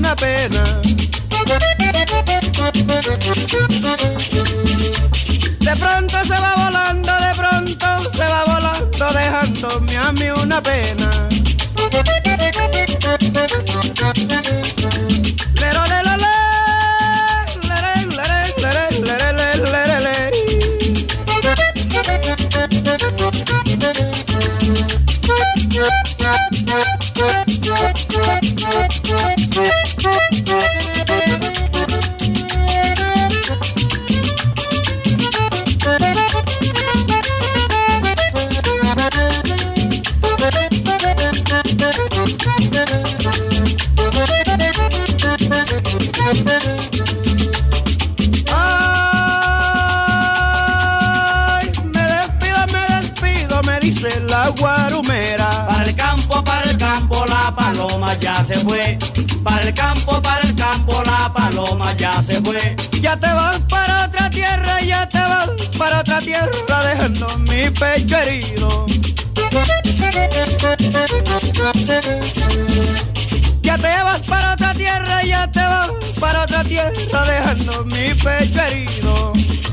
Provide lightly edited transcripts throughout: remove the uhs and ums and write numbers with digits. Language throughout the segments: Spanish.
una pena. De pronto se va volando, de pronto se va volando, dejándome a mí una pena. Ay, me despido, me dice la guarumera. Para el campo, la paloma ya se fue. Para el campo, la paloma ya se fue. Ya te vas para otra tierra, ya te vas para otra tierra, dejando mi pecho herido. Ya te vas para otra tierra, ya te vas para otra tierra, dejando mi pecho herido.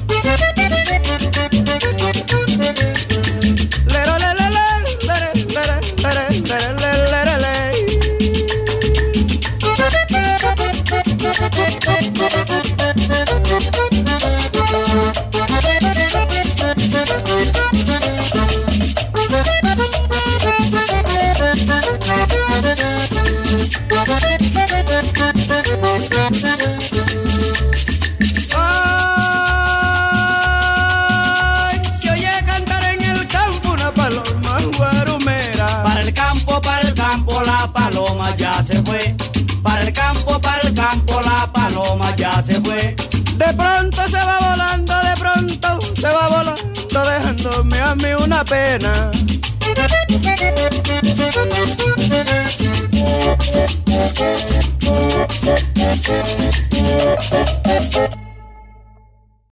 Ay, se oye cantar en el campo una paloma guarumera. Para el campo, la paloma ya se fue. Para el campo, la paloma ya se fue. De pronto se va volando, de pronto se va volando, dejándome a mí una pena.